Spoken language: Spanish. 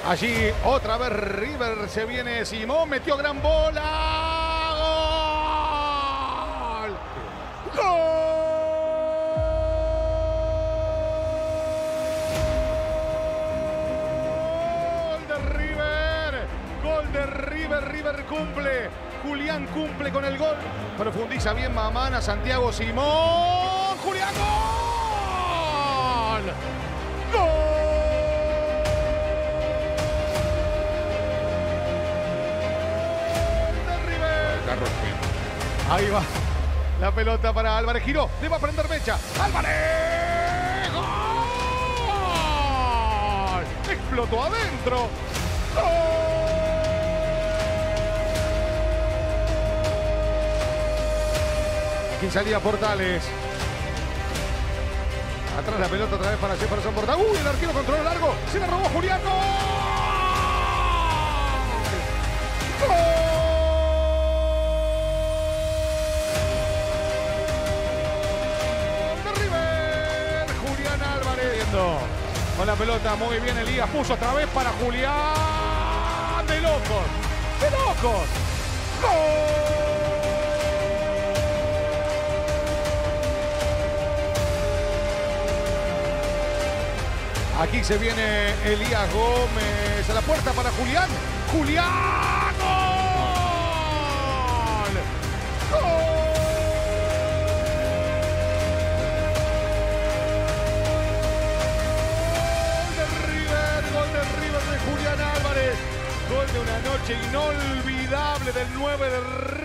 Allí otra vez River, se viene Simón, metió gran bola. ¡Gol! ¡Gol! Gol de River, River cumple, Julián cumple con el gol, profundiza bien Mamana, Santiago Simón, Julián, gol, gol de River. Ahí va la pelota para Álvarez, giró, le va a prender mecha, Álvarez, gol, explotó adentro, gol. Aquí salía Portales. Atrás la pelota otra vez para Jefferson Portales. ¡Uy! El arquero controló largo. Se la robó Julián. ¡Gol! ¡Gol! De River. Julián Álvarez. Con la pelota muy bien Elías. Puso otra vez para Julián. ¡De locos! ¡De locos! ¡Gol! Aquí se viene Elías Gómez a la puerta para Julián. ¡Julián! ¡Gol! ¡Gol! Gol de River de Julián Álvarez. Gol de una noche inolvidable del 9 de River.